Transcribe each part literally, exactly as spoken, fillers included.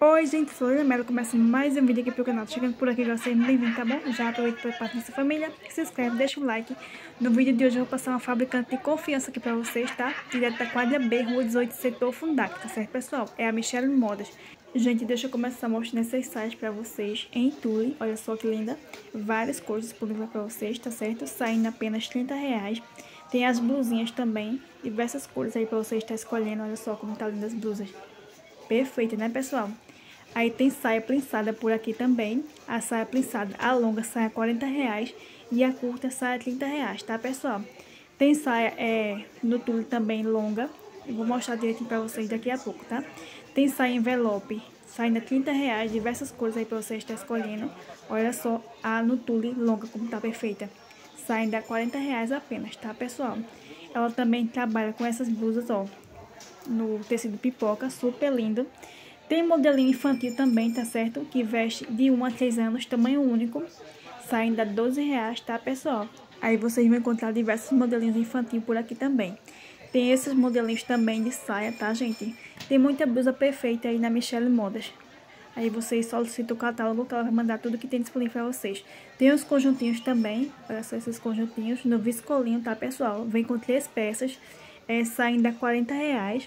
Oi gente, sou a Lina Mello, começando mais um vídeo aqui pro canal. Tô chegando por aqui, você é bem-vindo, tá bom? Já aproveita para parte dessa família, se inscreve, deixa o like. No vídeo de hoje eu vou passar uma fabricante de confiança aqui pra vocês, tá? Direto da quadra B, rua dezoito, setor Fundac, tá certo, pessoal? É a Michelle Modas. Gente, deixa eu começar mostrando essas saias pra vocês em tule, olha só que linda. Várias cores disponíveis pra vocês, tá certo? Saindo apenas trinta reais. Tem as blusinhas também, diversas cores aí pra vocês estar escolhendo, olha só como tá linda as blusas. Perfeita, né, pessoal? Aí tem saia prensada por aqui também. A saia prensada, a longa sai a quarenta reais e a curta sai a trinta reais, tá, pessoal? Tem saia é, no tule também longa. Eu vou mostrar direitinho pra vocês daqui a pouco, tá? Tem saia envelope, saindo a trinta reais, diversas cores aí pra vocês estar escolhendo. Olha só a no tule longa como tá perfeita. Saindo a quarenta reais apenas, tá, pessoal? Ela também trabalha com essas blusas, ó, no tecido pipoca, super lindo. Tem modelinho infantil também, tá certo? Que veste de um a três anos, tamanho único, saindo a doze reais, tá, pessoal? Aí vocês vão encontrar diversos modelinhos infantil por aqui também. Tem esses modelinhos também de saia, tá, gente? Tem muita blusa perfeita aí na Michelle Modas. Aí vocês solicitam o catálogo que ela vai mandar tudo que tem disponível pra vocês. Tem os conjuntinhos também, olha só esses conjuntinhos no viscolinho, tá, pessoal? Vem com três peças, é, saindo a quarenta reais.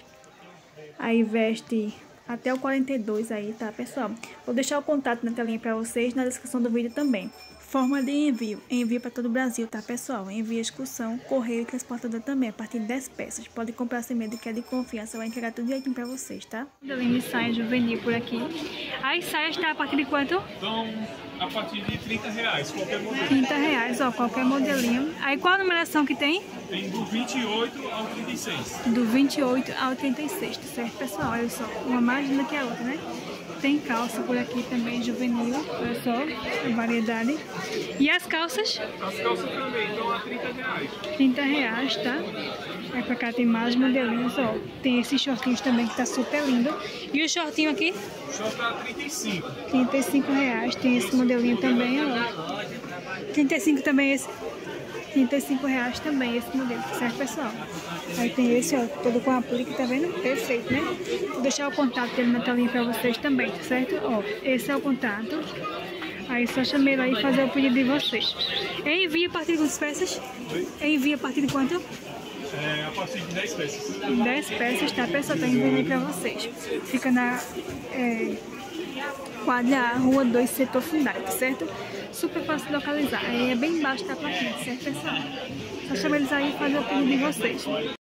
Aí veste até o quarenta e dois aí, tá, pessoal? Vou deixar o contato na telinha pra vocês, na descrição do vídeo também. Forma de envio, envio para todo o Brasil, tá, pessoal? Envio excursão, correio e transportador também, a partir de dez peças. Pode comprar sem medo, que é de confiança, vai entregar tudo direitinho pra vocês, tá? Modelinho de saia juvenil por aqui. As saias tá a partir de quanto? Então, a partir de trinta reais, qualquer modelo. trinta reais, ó, qualquer modelinho. Aí qual a numeração que tem? Tem do vinte e oito ao trinta e seis. Do vinte e oito ao trinta e seis, tá certo, pessoal? Olha só, uma mais linda que a outra, né? Tem calça por aqui também, juvenil, olha só, a variedade. E as calças? As calças também estão a trinta reais. trinta reais, tá? Aí pra cá tem mais modelinhos, ó. Tem esses shortinhos também que tá super lindo. E o shortinho aqui? Só tá trinta e cinco. trinta e cinco reais. Tem esse modelinho também, ó. trinta e cinco também esse. trinta e cinco reais também esse modelo, certo, pessoal? Aí tem esse, ó, todo com aplique, tá vendo? Perfeito, né? Vou deixar o contato dele na telinha pra vocês também, tá certo? Ó, esse é o contato. Aí só chamei lá e fazer o pedido de vocês. Envia a partir de quantas peças? Envia a partir de quanto? É, a partir de dez peças. dez peças, tá, pessoal? Tá enviando aí pra vocês. Fica na é, quadra A, rua dois, setor Fundac, certo? Super fácil de localizar. Aí é bem embaixo da plaquinha, certo, pessoal? Só chamar eles aí e fazer o pedido de vocês.